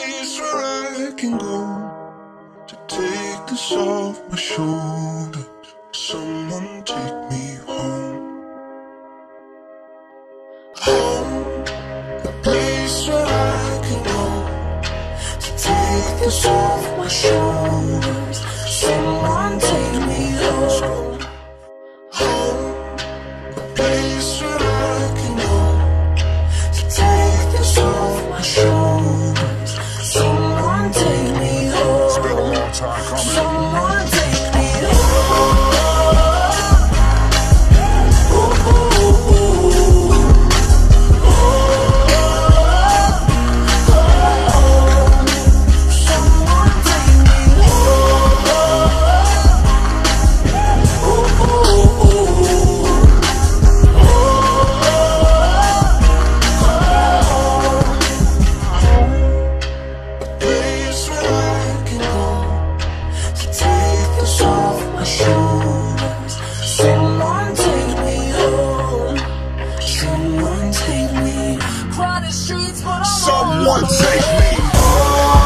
place where I can go to take this off my shoulders. Someone take me home. Home, a place where I can go to take this off my shoulders. Someone take me home. Home, a place where I can go to take this off my shoulders. Someone take me home. It's been a long time coming. Someone take me home. Someone take me home. Someone take me. Crowded streets, but I'm someone take me home.